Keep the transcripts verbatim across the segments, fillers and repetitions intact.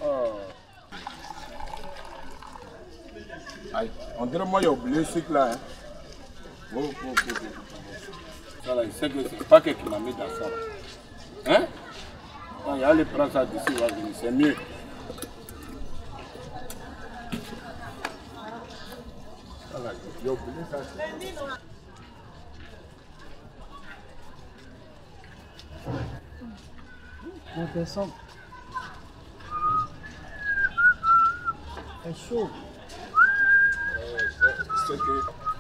Oh. Aïe, on dirait moi, il a oublié ce truc-là. Hein. Oh, oh, oh, oh. Ça là, il sait que c'est pas quelqu'un qui m'a mis dans ça. Hein? Quand il y a les prendre ça d'ici, il va venir, c'est mieux. Ça là, il a oublié ça. Mon personne. C'est chaud. C'est que...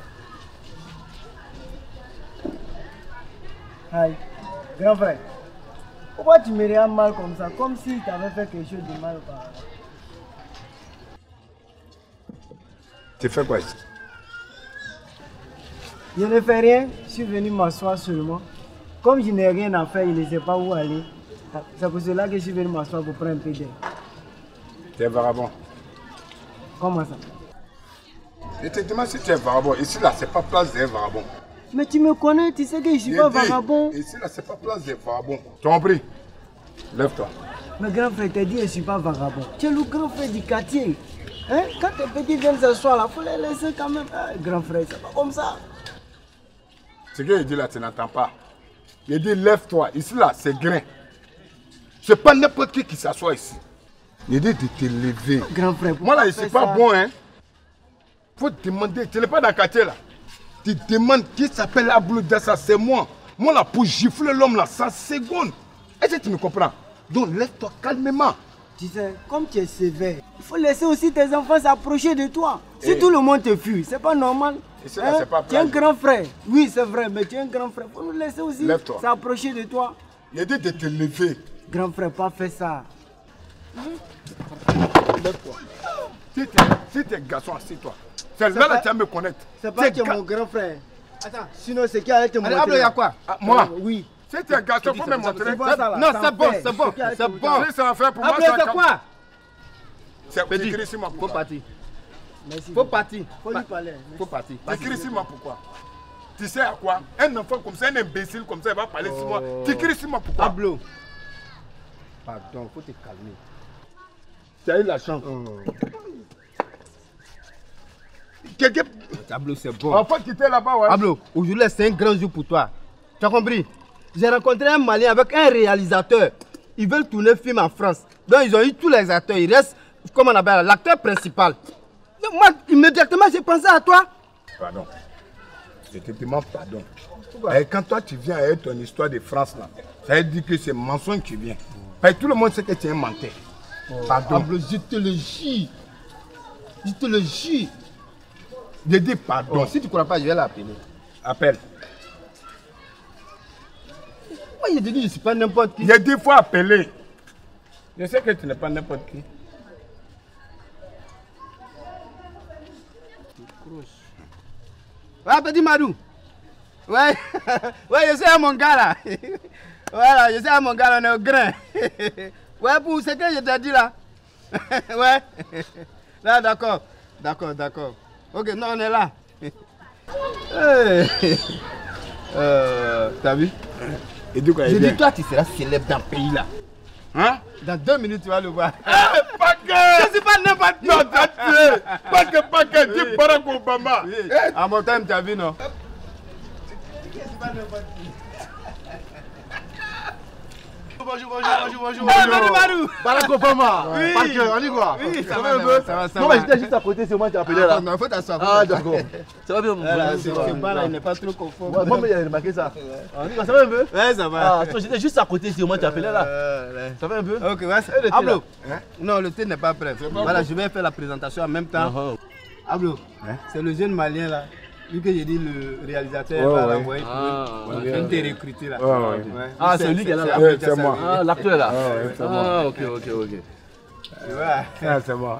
Aïe, grand frère. Pourquoi tu me regardes mal comme ça? Comme si tu avais fait quelque chose de mal auparavant. Tu fais quoi ici? Je ne fais rien, je suis venu m'asseoir seulement. Comme je n'ai rien à faire, je ne sais pas où aller. C'est pour cela que je suis venu m'asseoir pour prendre un peu d'air. Tu es vagabond. Comment ça? Je te demande si tu es vagabond. Ici, là, c'est pas place des vagabonds. Mais tu me connais, tu sais que je ne suis pas vagabond. Ici, là, c'est pas place des vagabonds. Tu as compris? Lève-toi. Mais grand frère, t'as dit que je ne suis pas vagabond. Tu es le grand frère du quartier. Hein? Quand tes petits viennent s'asseoir là, il faut les laisser quand même. Ah, grand frère, c'est pas comme ça. Ce qu'il dit là, tu n'entends pas. Il dit lève-toi. Ici, là, c'est grain. C'est pas n'importe qui qui s'assoit ici. Il dit de te lever. Grand frère, moi là, c'est pas bon, hein. Faut te demander. Tu n'es pas dans le quartier là. Tu demandes qui s'appelle Abdou Dassa, c'est moi. Moi là, pour gifler l'homme là, ça seconde. Est-ce que tu me comprends? Donc lève-toi calmement. Tu sais, comme tu es sévère, il faut laisser aussi tes enfants s'approcher de toi. Si Et... tout le monde te fuit, c'est pas normal. Là, hein? Pas tu es un grand frère. Oui, c'est vrai, mais tu es un grand frère. Il faut nous laisser aussi s'approcher de toi. Il dit de te lever. Grand frère, pas fait ça. Lève-toi. Si tu es garçon, assieds-toi. C'est là que tu vas me connaître. C'est pas que mon grand frère. Attends, sinon c'est qui allait te montrer? Il y a quoi? Ah, moi? euh, Oui. Si tu es garçon, il faut me montrer. Non, c'est bon, c'est bon. C'est bon. Si ça va faire pour moi, c'est quoi? C'est écrit ici, moi. Faut partir. Merci. Faut partir. Faut lui parler. Faut partir. Écris ici, moi, pourquoi? Tu sais à quoi? Un enfant comme ça, un imbécile comme ça, il va parler sur moi. Tu écris ici, moi, pourquoi? Pablo. Pardon, faut te calmer. Tu as eu la chance. Quelqu'un... Pablo, c'est bon. Enfin, qui était là-bas, ouais. Pablo, aujourd'hui, c'est un grand jour pour toi. Tu as compris? J'ai rencontré un Malien avec un réalisateur. Ils veulent tourner un film en France. Donc, ils ont eu tous les acteurs. Il reste, comment on appelle, l'acteur principal. Donc, moi, immédiatement, j'ai pensé à toi. Pardon. Je te demande pardon. Et quand toi, tu viens avec ton histoire de France, là, ça veut dire que c'est mensonge qui vient. Parce que tout le monde sait que tu es un menteur. Oh, pardon. Pablo, je te le jure. Je te le jure. Je dis pardon. Oh, si tu ne crois pas, je vais l'appeler. Appelle. Moi, je te dis, je ne suis pas n'importe qui. Il y a des fois appeler. Je sais que tu n'es pas n'importe qui. Ouais, petit Madou. Ouais, ouais, je sais à mon gars là. Voilà, je sais à mon gars là, on est au grain. Ouais, pour ce que je t'ai dit là. Ouais. Là, d'accord. D'accord, d'accord. Ok, non, on est là. euh, T'as vu? Et du coup, je dis, toi, tu seras célèbre dans le pays là. Hein? Dans deux minutes, tu vas le voir. Eh, pas que! Je suis pas n'importe qui. Non, t'as tué! Pas que, pas que, dis Barack Obama! Oui. Eh. À mon temps, tu as vu, non? Je suis pas n'importe qui. Bonjour, bonjour, bonjour, bonjour. Ah, bonjour, Madou. Barack Obama. Oui. Parker, on y va. Oui, ça va, ça va, ça va. Non, mais j'étais juste à côté, c'est moi qui t'ai appelé là. Non, faut t'asseoir. Ah, d'accord. Ça va bien, mon frère. Ce bar-là, il n'est pas trop conforme. Moi, mais j'ai remarqué ça. Ça va un peu? Ouais, ça va. Ah, j'étais juste à côté, c'est moi qui t'ai appelé là. Ça va un peu? Ok, ouais. Ablo. Non, le thé n'est pas prêt. Voilà, je vais faire la présentation en même temps. Ablo, c'est le jeune Malien là. Vu que j'ai dit le réalisateur va l'envoyer pour te recruter là. Ouais, ouais. Ah, c'est lui qui est là. Ouais, c'est moi. Ah, l'acteur là. Ah, ouais, c'est moi. Ah, ok, ok, ok. Ouais. Ah, c'est moi.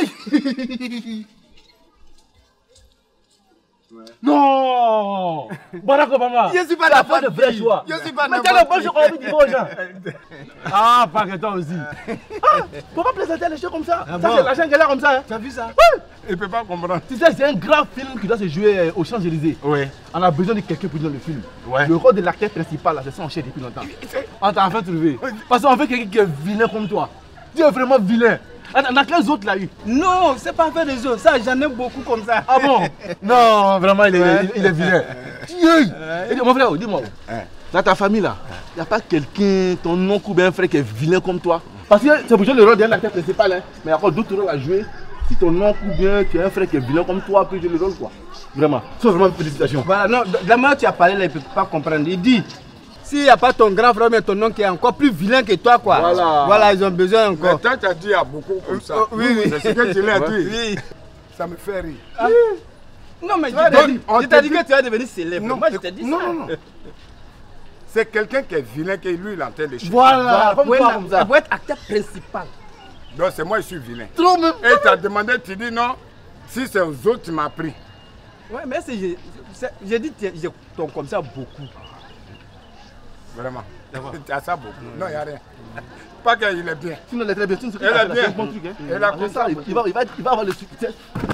Non! Barack Obama! Je suis pas n'importe de vrai choix. Je suis pas mais n'importe quel est bon choix qu'on dit aux gens? Ah, pas que toi aussi. Ah, pourquoi présenter les choses comme ça? Ah, ça, bon. c'est l'argent qu'elle a comme ça. Hein? Tu as vu ça? Oui! Il peut pas comprendre. Tu sais, c'est un grand film qui doit se jouer aux Champs-Élysées. Oui. On a besoin de quelqu'un pour jouer le film. Ouais. Le rôle de l'acteur principal, là, c'est ça, on cherche depuis longtemps. On t'a enfin trouvé. Parce qu'on veut quelqu'un qui est vilain comme toi. Tu es vraiment vilain. Dans quels autres l'a eu? Non, c'est pas fait des autres. Ça, j'en ai beaucoup comme ça. Ah bon? Non, vraiment, il est, ouais. il, il est vilain. Ouais. Mon frère, dis-moi, ouais. Dans ta famille là, il n'y a pas quelqu'un, ton oncle ou bien un frère qui est vilain comme toi? Parce que c'est pour jouer le rôle d'un acteur principal, hein. Mais il y a encore d'autres rôles à jouer. Si ton oncle ou bien tu as un frère qui est vilain comme toi, peut jouer le rôle quoi. Vraiment. C'est vraiment une félicitation. Voilà, non, de la manière tu as parlé là, il ne peut pas comprendre. Il dit. S'il n'y a pas ton grand frère, mais ton oncle qui est encore plus vilain que toi, quoi. Voilà, voilà ils ont besoin encore. Mais toi, tu as dit à beaucoup comme ça. Oh, oui, oui. C'est ce que tu l'as dit. Oui. Ça me fait rire. Ah. Non, mais tu t'as dit que tu vas devenir célèbre. Non, moi, je t'ai dit non, ça. Non, non, non. C'est quelqu'un qui est vilain, qui lui, il est en train de chercher. Voilà, comme toi, toi, comme ça. Pour être acteur principal. Donc, c'est moi, je suis vilain. Trop même. Et tu as demandé, tu dis non. Si c'est aux autres, tu m'as pris. Ouais, mais j'ai dit, je tombe comme ça beaucoup. Vraiment. Tu as ça beaucoup. Non, il n'y a rien. Pas qu'il est bien. Sinon, il est très bien. Tu ne sais pas. Il est bien. Bon truc, hein. Il a ça, il va, il va, il va avoir le succès.